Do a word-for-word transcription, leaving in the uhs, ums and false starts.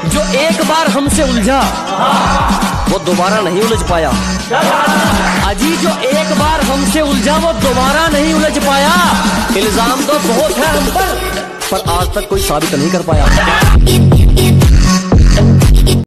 जो एक बार हमसे उलझा वो दोबारा नहीं उलझ पाया। अजी जो एक बार हमसे उलझा वो दोबारा नहीं उलझ पाया। इल्जाम तो बहुत है हम पर, पर आज तक कोई साबित नहीं कर पाया।